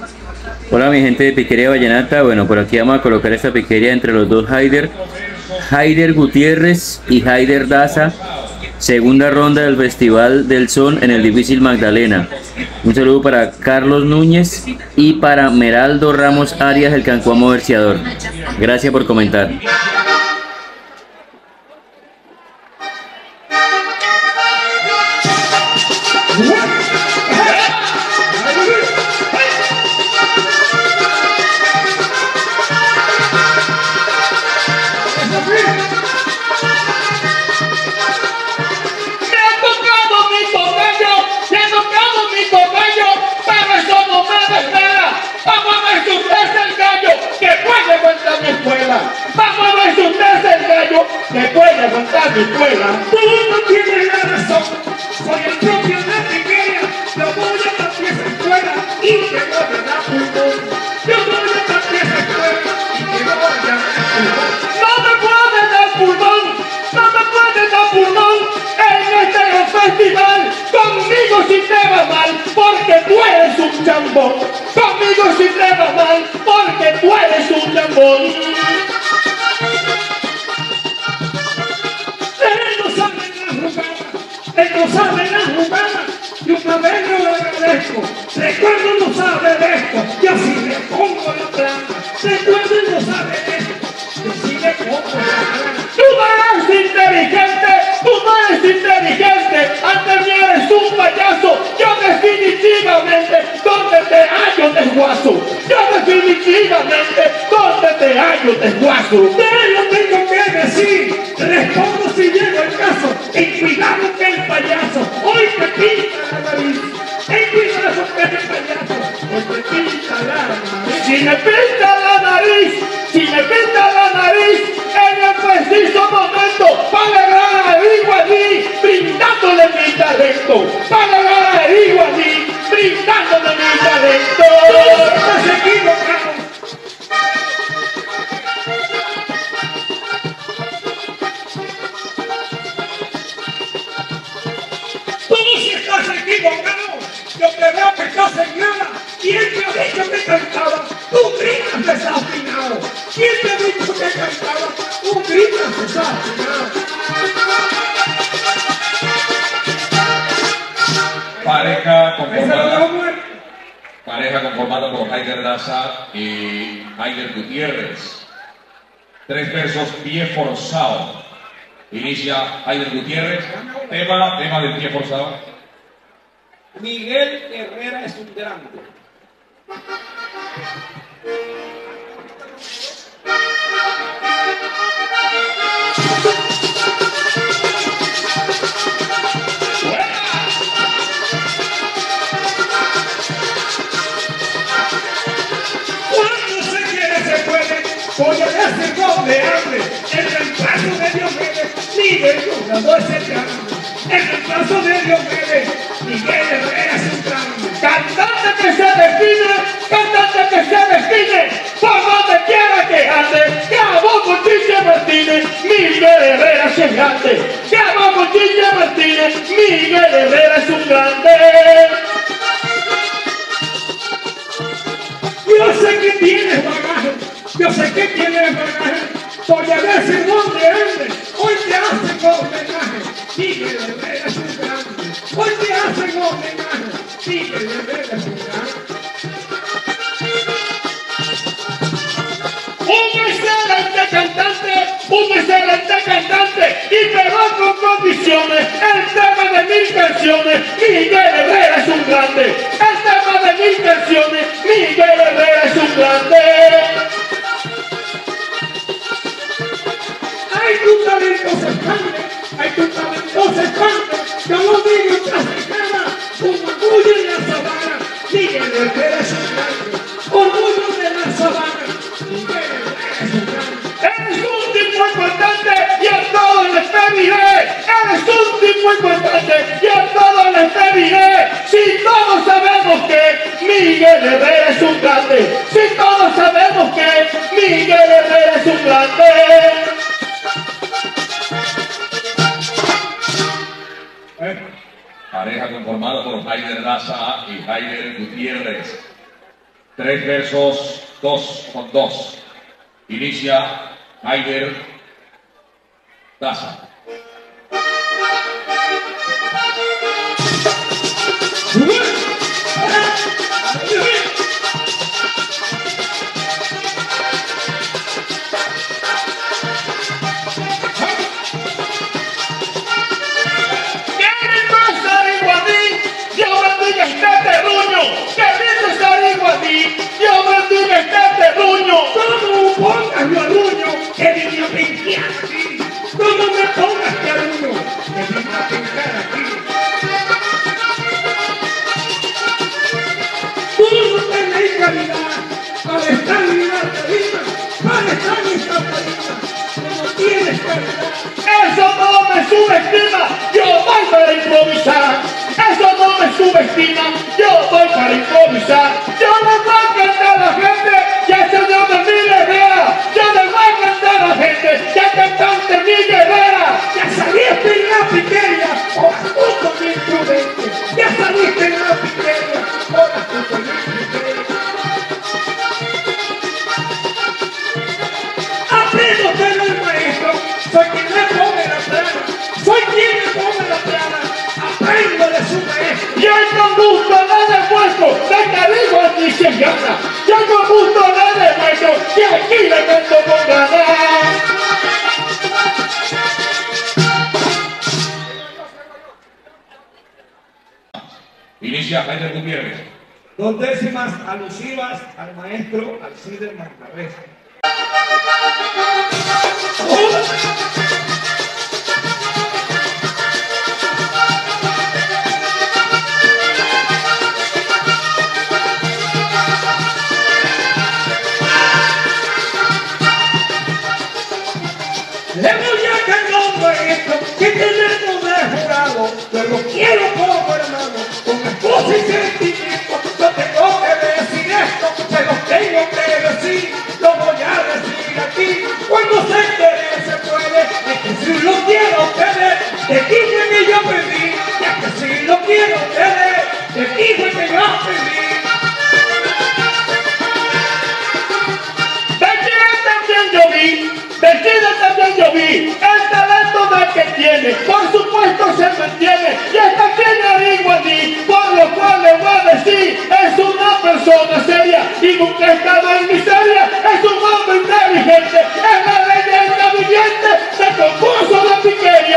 Hola mi gente de Piquería Vallenata, bueno, por aquí vamos a colocar esta piquería entre los dos Haider Gutiérrez y Haider Daza, segunda ronda del Festival del Son en el Difícil Magdalena. Un saludo para Carlos Núñez y para Meraldo Ramos Arias, el Cancuamo Verseador. Gracias por comentar. Vamos a ver si usted es el gallo que puede aguantar mi escuela. Tú no tienes la razón, soy el propio de Piquería. Yo voy a partir esa escuela y te voy a dar pulmón. Yo voy a partir esa escuela y te voy a dar pulmón. No me puedes dar pulmón, no me puedes dar pulmón en este gran festival. Conmigo si te va mal, porque tú eres un chambón. Conmigo si te va mal, porque tú eres un chambón. Él no sabe la jugada, y una vez yo lo agradezco. Recuerdo no sabe de esto, y así le pongo la plata. Recuerdo no sabe de esto, y así le pongo la plata. Tú no eres inteligente, tú no eres inteligente. Antes ni eres un payaso, yo definitivamente, donde te hallo te guaso. Yo definitivamente, donde te hallo te guaso. Te lo tengo que decir, respondo si llego el caso. Y cuidado que el payaso hoy te pinta la nariz. Cuidado que el payaso hoy te pinta la nariz. Si me pinta la nariz, si me pinta la nariz, en el preciso momento, para agarrar a Iguaní, brindándole mi talento. Para agarrar a Iguaní, brindándole mi talento. Estás equivocado. Equivocado, yo te veo que estás en nada. ¿Quién te ha dicho que cantaba? Tú gritas desafinado. ¿Quién te ha dicho que cantaba? Tú gritas desafinado. Pareja conformada por Haider Daza y Haider Gutiérrez. 3 versos, pie forzado. Inicia Haider Gutiérrez. Tema del pie forzado. Miguel Herrera es un grande. Cuando se quiere se puede. Voy a decir doble hambre. El reemplazo de Diomedes, Miguel Jugador es el grande. El reemplazo de Diomedes, Miguel Herrera es un grande. Cantante que se define, por donde quiera que ande. Grabó con Chiche Martínez, Miguel Herrera es un grande. Grabó con Chiche Martínez, Miguel Herrera es un grande. Yo sé que tienes bagaje, yo sé que tienes bagaje. Voy a decir dónde andes, hoy te hacen homenaje. Miguel Herrera es un grande, hoy te hacen homenaje. Miguel Herrera es un grande. Un excelente cantante, y pegó con condiciones el tema de 1000 canciones. Miguel Herrera es un grande. El tema de 1000 canciones, Miguel Herrera es un grande. Ay, tu talento se expande, ay, tu talento se expande. Yo lo digo tras de cara, un orgullo en la sabana. Miguel Herrera es un grande, orgullo de la sabana. Miguel Herrera es un grande. Eres un tipo importante y a todos les pediré. Eres un tipo importante y a todos les pediré. Si todos sabemos que Miguel Herrera es un grande, si todos sabemos que Miguel Herrera es un grande. Pareja conformada por Haider Daza y Haider Gutiérrez. 3 versos 2 con 2. Inicia Haider Daza. Que vine a pintar aquí. No me pongas que arruño, que vine a pintar aquí. Tú no tenés calidad para estar en la tarima, para estar en esta tarima. Tú no tienes calidad. Eso no me subestima, yo voy para improvisar. Eso no me subestima, yo voy para improvisar. Yo le voy a cantar a la gente que el Señor de mi guerrera. Yo le voy a cantar a la gente que el cantante mi guerrera. Ya saliste en la piquería, ahora tú con mi imprudente. Ya saliste en la piquería, ahora tú con mi imprudente. Aprendo a ser el maestro, soy quien le pone la plana. Soy quien le pone la plana, aprendo de su maestro. Y hoy con gusto le demuestro de que digo aquí quien gana. Yo con gusto le demuestro que aquí le canto con ganas. Inicia Haider Gutiérrez. 2 décimas alusivas al maestro Alcides Manjarres. Le voy a cantar maestro que tenemos de jurado. Yo lo quiero como hermano, con esposa y sentimiento. Yo tengo que decir esto, se lo tengo que decir. Lo voy a decir aquí, cuando se quiere se puede. Es que si lo quiero tener, te dije que yo perdí. Ya que si lo quiero tener, te dije que yo perdí. Vestido también yo vi, el talento del que tiene, por supuesto se mantiene, y esta tiene igualí, por lo cual le voy a decir, es una persona seria, y nunca ha estado en miseria, es un hombre inteligente, es la leyenda viviente del concurso de piquería.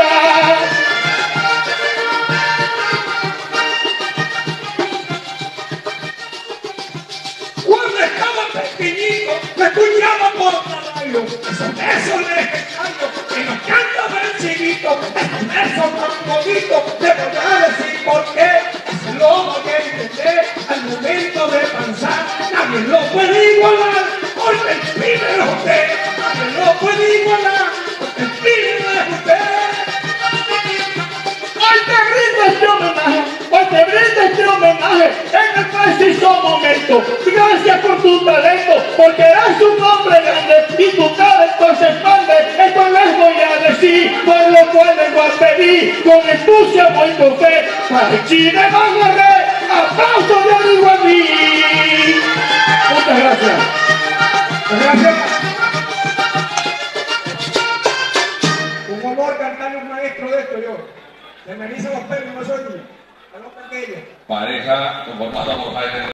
Cuando estaba pequeñito, me escuchaba por caballo, esos besos legendarios que nos canta Berciguito, esos besos tan bonitos, te voy a decir por qué, ese lo voy a entender al momento de pensar, nadie lo puede igualar, porque el pibe es usted, nadie lo puede igualar, porque el pibe es usted. Hoy te brindo este homenaje, hoy te brindo este homenaje en el preciso momento. Gracias por tu talento, porque eres un hombre grande y tu talento se expande. Esto les voy a decir, por lo cual vengo a pedir con entusiasmo y con fe para el Chile Manjarres. Aplauso de Igualí.